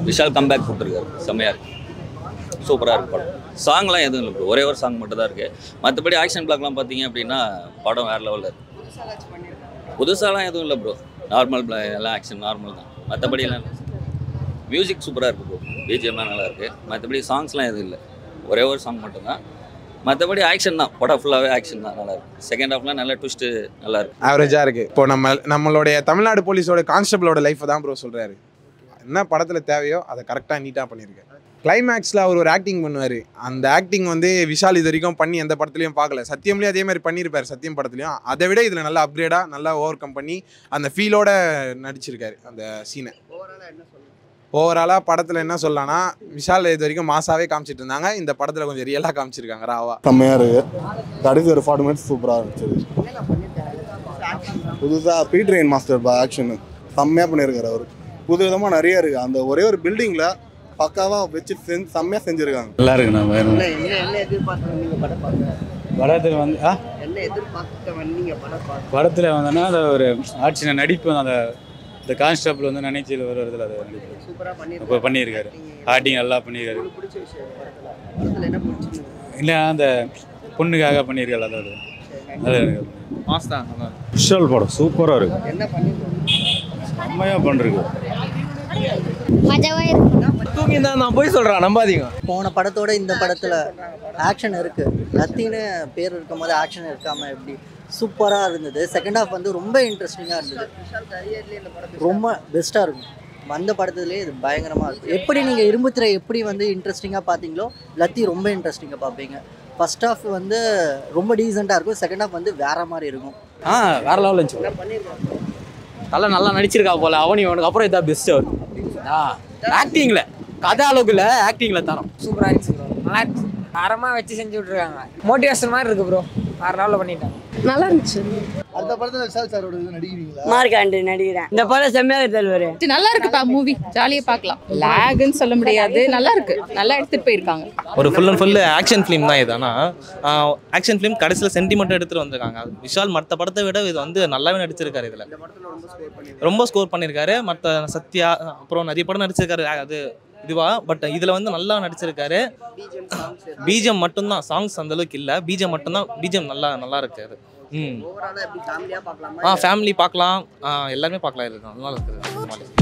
Vishal comeback கொடுத்துருக்காரு, செம்மையாக இருக்குது, சூப்பராக இருக்குது படம். சாங்லாம் எதுவும் இல்லை ப்ரோ, ஒரே ஒரு சாங் மட்டும் தான் இருக்குது. மற்றபடி ஆக்ஷன் பிளாக்லாம் பார்த்தீங்க அப்படின்னா படம் வேறு லெவலில் இருக்குது. புதுசாலாம் எதுவும் இல்லை ப்ரோ, நார்மல் எல்லாம் ஆக்ஷன் நார்மல் தான். மற்றபடி எல்லாம் மியூசிக் சூப்பராக இருக்குது ப்ரோ, பிஜிஎம்லாம் நல்லா இருக்குது. மற்றபடி சாங்ஸ்லாம் எதுவும் இல்லை, ஒரே ஒரு சாங் மட்டும்தான். மற்றபடி ஆக்ஷன் தான், படம் ஃபுல்லாகவே ஆக்ஷன் தான், நல்லா இருக்குது. செகண்ட் ஹாஃப்லாம் நல்ல ட்விஸ்ட்டு நல்லா இருக்குது, ஆவரேஜாக இருக்குது. இப்போ நம்மளுடைய தமிழ்நாடு போலீஸோட கான்ஸ்டபிளோட லைஃப்பை தான் ப்ரோ சொல்கிறாரு. என்ன படத்தில் தேவையோ அதை கரெக்டாக நீட்டாக பண்ணியிருக்காரு. கிளைமேக்ஸில் அவர் ஒரு ஆக்டிங் பண்ணுவார். அந்த ஆக்டிங் வந்து விஷால் இது வரைக்கும் பண்ணி எந்த படத்துலையும் பார்க்கல. சத்தியம்லேயும் அதே மாதிரி பண்ணியிருப்பார், சத்தியம் படத்துலையும். அதை விட இதில் நல்லா அப்கிரேடாக நல்லா ஓவர் கம் பண்ணி அந்த ஃபீலோட நடிச்சிருக்காரு அந்த சீனை. ஓவராலாக படத்தில் என்ன சொல்லலாம்னா, விஷால் இது வரைக்கும் மாசாவே காமிச்சிட்டு இருந்தாங்க, இந்த படத்தில் கொஞ்சம் ரியலாக காமிச்சிருக்காங்க, ராவா. செம்மையாக இருக்குது. கடைசி ஒரு 40 மினிட்ஸ் சூப்பராக இருந்துச்சு. புதுசாக பீட்ரெயின் மாஸ்டர் ஆக்ஷனு செம்மையாக பண்ணியிருக்காரு அவர். புது விதமாக நிறைய இருக்குது. அந்த ஒரே ஒரு பில்டிங்கில் பக்காவாக வச்சு செம்மையாக செஞ்சுருக்காங்க. நல்லா இருக்குண்ணா. படத்தில் வந்து படத்தில் வந்தோன்னா அந்த ஒரு ஆட்சின நடிப்பு, அந்த இந்த கான்ஸ்டபிள் வந்து நினைச்சியில் வருவதில் அதை இப்போ பண்ணியிருக்காரு. ஆக்டிங் நல்லா பண்ணியிருக்காரு. இல்லை அந்த பொண்ணுக்காக பண்ணியிருக்காரு, அதாவது அது மாஸ் தான். விஷால் படம் சூப்பராக இருக்குது, செம்மையாக பண்ணிருக்கு. தூங்கி தான் நான் போய் சொல்கிறேன், நம்பாதீங்க. போன படத்தோட இந்த படத்தில் ஆக்ஷன் இருக்குது. லத்தின்னு பேர் இருக்கும் போது ஆக்ஷன் இருக்காமல் எப்படி சூப்பராக இருந்தது. செகண்ட் ஹாஃப் வந்து ரொம்ப இன்ட்ரெஸ்டிங்காக இருந்தது, ரொம்ப பெஸ்ட்டாக இருக்கும். அந்த படத்துலேயே இது பயங்கரமாக இருக்கும். எப்படி நீங்கள் இரும்புத்திரை எப்படி வந்து இன்ட்ரெஸ்டிங்காக பார்த்தீங்களோ, லத்தி ரொம்ப இன்ட்ரெஸ்டிங்காக பார்ப்பீங்க. ஃபர்ஸ்ட் ஹாஃப் வந்து ரொம்ப டீசெண்டாக இருக்கும், செகண்ட் ஹாஃப் வந்து வேறு மாதிரி இருக்கும். வேறு லெவலில் இருந்துச்சு. நல்லா நடிச்சிருக்கா போல. அவனுக்கு அப்புறம் இதான் பெஸ்ட்டு வரும். ஆக்டிங்கில் கதை அளவுக்கு இல்லை, ஆக்டிங்கில் தரோம். சூப்பராக இருந்துச்சு ப்ரோ, நல்லா இருந்துச்சு. தரமாக வச்சு செஞ்சு விட்ருக்காங்க. மோட்டிவேஷன் மாதிரி இருக்குது ப்ரோ, வேறு லெவலில் பண்ணிட்டேன், நல்லா இருந்துச்சு. அந்த படத்தில் விஷால் சாரோட இது நடிக்கிறீங்களா? மார்க்காண்டு நடிக்கிறேன். இந்த படம் செம்மையாக தலைவர், நல்லா இருக்குப்பா மூவி, ஜாலியாக பார்க்கலாம். லேக்னு சொல்ல முடியாது, நல்லா இருக்கு, நல்லா எடுத்துகிட்டு போயிருக்காங்க. ஒரு full and full action film தான் இது. ஆனால் ஆக்ஷன் ஃபிலிம் கடைசியில் சென்டிமெண்ட் எடுத்துகிட்டு வந்திருக்காங்க. விஷால் மற்ற படத்தை விட இது வந்து நல்லாவே நடிச்சிருக்காரு. இதில் ரொம்ப ஸ்கோர் பண்ணியிருக்காரு. மற்ற சத்யா அப்புறம் நிறைய படம் நடிச்சிருக்காரு அது இதுவா. பட் இதில் வந்து நல்லா நடிச்சிருக்காரு. பிஜிஎம் மட்டும்தான், சாங்ஸ் அந்தளவுக்கு இல்லை, பிஜிஎம் மட்டும்தான். பிஜிஎம் நல்லா இருக்கு அது. ஃபேமிலி பார்க்கலாம், எல்லாருமே பார்க்கலாம். இது நல்லா இருக்குது.